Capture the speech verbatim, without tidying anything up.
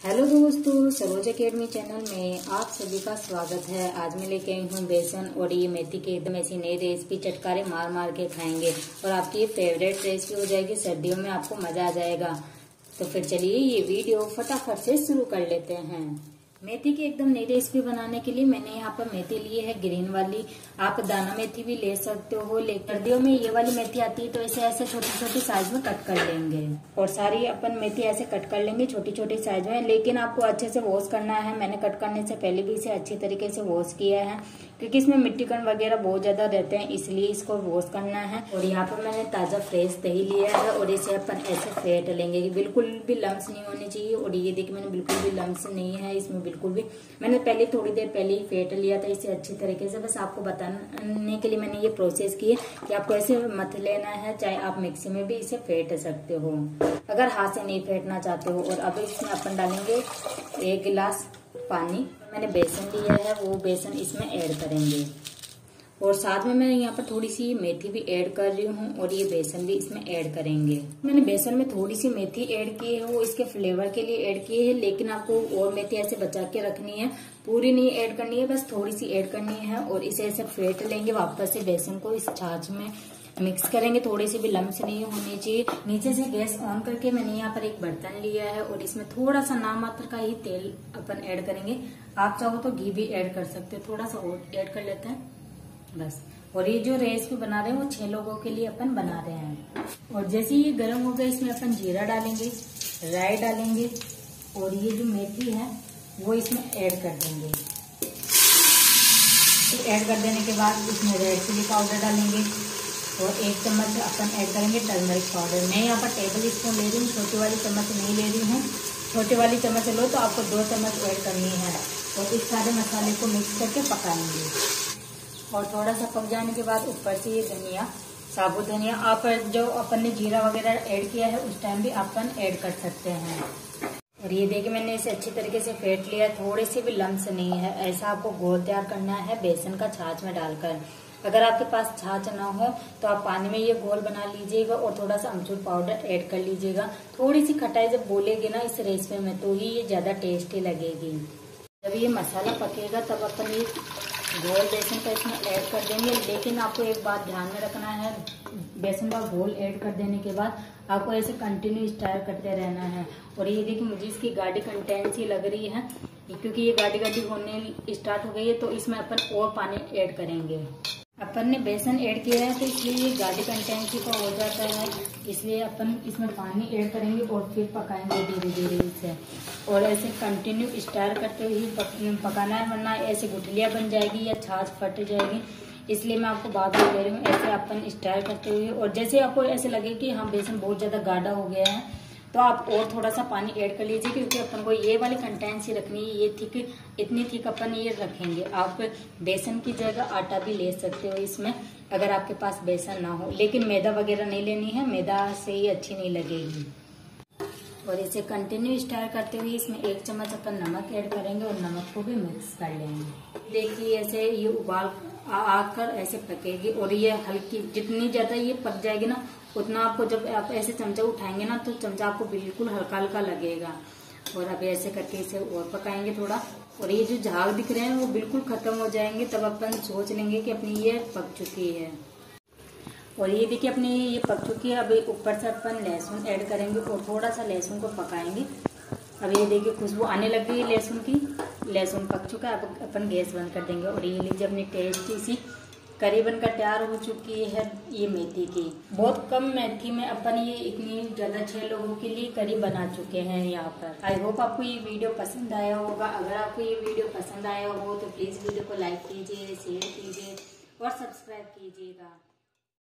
Hello दोस्तों, Saroj academy channel में आप सभी का स्वागत है। आज मैं लेके आई हूँ बेसन और ये मेथी के एकदम ऐसी नई रेसिपी। चटकारे मार मार के खाएंगे और आपकी ये फेवरेट रेसिपी हो जाएगी। सर्दियों में आपको मजा आ जाएगा। तो फिर चलिए ये वीडियो फटाफट से शुरू कर लेते हैं। मेथी की एकदम नई रेसिपी बनाने के लिए मैंने यहाँ पर मेथी ली है ग्रीन वाली। आप दाना मेथी भी ले सकते हो, लेकिन सर्दियों में ये वाली मेथी आती है तो ऐसे ऐसे छोटी छोटी साइज में कट कर लेंगे और सारी अपन मेथी ऐसे कट कर लेंगे छोटी छोटी साइज में। लेकिन आपको अच्छे से वॉश करना है। मैंने कट करने से पहले भी इसे अच्छी तरीके से वॉश किया है, क्योंकि इसमें मिट्टी कण वगैरह बहुत ज्यादा रहते हैं, इसलिए इसको वॉश करना है। और यहाँ पर मैंने ताजा फ्रेश दही लिया है और इसे अपन ऐसे फेंट लेंगे। बिल्कुल भी लम्स नहीं होने चाहिए। और ये देखिए मैंने बिल्कुल भी लम्स नहीं है इसमें, बिल्कुल भी। मैंने पहले थोड़ी देर पहले ही फेंट लिया था इसे अच्छी तरीके से। बस आपको बताने के लिए मैंने ये प्रोसेस की है कि आपको ऐसे मत लेना है, चाहे आप मिक्सी में भी इसे फेंट सकते हो अगर हाथ से नहीं फेंटना चाहते हो। और अब इसमें अपन डालेंगे एक गिलास पानी। मैंने बेसन लिया है, वो बेसन इसमें ऐड करेंगे और साथ में मैं यहाँ पर थोड़ी सी मेथी भी ऐड कर रही हूँ और ये बेसन भी इसमें ऐड करेंगे। मैंने बेसन में थोड़ी सी मेथी ऐड की है, वो इसके फ्लेवर के लिए ऐड की है, लेकिन आपको और मेथी ऐसे बचा के रखनी है, पूरी नहीं ऐड करनी है, बस थोड़ी सी ऐड करनी है। और इसे ऐसे फेंट लेंगे वापस से बेसन को इस छाछ में मिक्स करेंगे। थोड़ी सी भी लम्स नहीं होनी चाहिए। नीचे से गैस ऑन करके मैंने यहाँ पर एक बर्तन लिया है और इसमें थोड़ा सा नाम मात्र का ही तेल अपन ऐड करेंगे। आप चाहो तो घी भी ऐड कर सकते हो, थोड़ा सा और ऐड कर लेते हैं बस। और ये जो रेसिपी बना रहे हैं वो छह लोगों के लिए अपन बना रहे हैं। और जैसे ये गर्म हो गया इसमें अपन जीरा डालेंगे, राई डालेंगे और ये जो मेथी है वो इसमें ऐड कर देंगे। ऐड कर देने के बाद इसमें रेड चिली पाउडर डालेंगे और एक चम्मच अपन ऐड करेंगे टर्मरिक पाउडर। मैं यहाँ पर टेबल स्पून ले रही हूँ, छोटी वाली चम्मच नहीं ले रही हूँ। छोटी वाली चम्मच लो तो आपको दो चम्मच ऐड करनी है। और इस सारे मसाले को मिक्स करके पकाएंगे। और थोड़ा सा पक जाने के बाद ऊपर से ये धनिया, साबुत धनिया, आप जो अपन ने जीरा वगैरह ऐड किया है उस टाइम भी अपन ऐड कर सकते हैं। और ये देखिए मैंने इसे अच्छी तरीके से फेंट लिया, थोड़ी सी भी लम्स नहीं है। ऐसा आपको घोल तैयार करना है बेसन का छाछ में डालकर। अगर आपके पास छाछ ना हो तो आप पानी में ये घोल बना लीजिएगा और थोड़ा सा अमचूर पाउडर ऐड कर लीजिएगा। थोड़ी सी खटाई जब बोलेगी ना इस रेसिपी में तो ही ये ज्यादा टेस्टी लगेगी। जब ये मसाला पकेगा तब अपन ये घोल बेसन का इसमें ऐड कर देंगे। लेकिन आपको एक बात ध्यान में रखना है, बेसन का घोल ऐड कर देने के बाद आपको ऐसे कंटिन्यू स्टार करते रहना है। और ये देखिए मुझे इसकी गाढ़ी कंटेंसी लग रही है, क्योंकि ये गाढ़ी गाढ़ी होने स्टार्ट हो गई है, तो इसमें अपन और पानी ऐड करेंगे। अपन ने बेसन ऐड किया है तो इसलिए ये गाढ़ी कंटेंसी का हो जाता है, इसलिए अपन इसमें पानी ऐड करेंगे और फिर पकाएंगे धीरे धीरे इसे। और ऐसे कंटिन्यू स्टार करते हुए पक, पकाना है, वरना ऐसे गुठलियां बन जाएगी या छाछ फट जाएगी। इसलिए मैं आपको बात बता रही हूँ, ऐसे अपन स्टार करते हुए। और जैसे आपको ऐसे लगे कि हाँ बेसन बहुत ज्यादा गाढ़ा हो गया है तो आप और थोड़ा सा पानी ऐड कर लीजिए, क्योंकि अपन को ये वाली कंटेंसी रखनी है। ये थिक, इतनी थिक अपन ये रखेंगे। आप बेसन की जगह आटा भी ले सकते हो इसमें, अगर आपके पास बेसन ना हो। लेकिन मैदा वगैरह नहीं लेनी है, मैदा से ही अच्छी नहीं लगेगी। और इसे कंटिन्यू स्टार करते हुए इसमें एक चम्मच अपन नमक ऐड करेंगे और नमक को भी मिक्स कर लेंगे। देखिए ऐसे ये उबाल आकर ऐसे पकेगी और ये हल्की, जितनी ज्यादा ये पक जाएगी ना उतना आपको, जब आप ऐसे चमचा उठाएंगे ना तो चमचा आपको बिल्कुल हल्का हल्का लगेगा। और अब ऐसे करके इसे और पकाएंगे थोड़ा। और ये जो झाग दिख रहे हैं वो बिल्कुल खत्म हो जाएंगे, तब अपन सोच लेंगे कि अपनी ये पक चुकी है। और ये देखिए अपनी ये पक चुकी है। अब ऊपर से अपन लहसुन ऐड करेंगे और थोड़ा सा लहसुन को पकाएंगे। अब ये देखिए खुशबू आने लग गई है लहसुन की, लहसुन पक चुका है। अब अपन गैस बंद कर देंगे। और ये लीजिए अपनी टेस्टी सी करी बनकर तैयार हो चुकी है ये मेथी की। बहुत कम मेथी में अपन ये इतनी ज्यादा छह लोगों के लिए करी बना चुके हैं यहाँ पर। आई होप आपको ये वीडियो पसंद आया होगा। अगर आपको ये वीडियो पसंद आया हो तो प्लीज वीडियो को लाइक कीजिए, शेयर कीजिए और सब्सक्राइब कीजिएगा।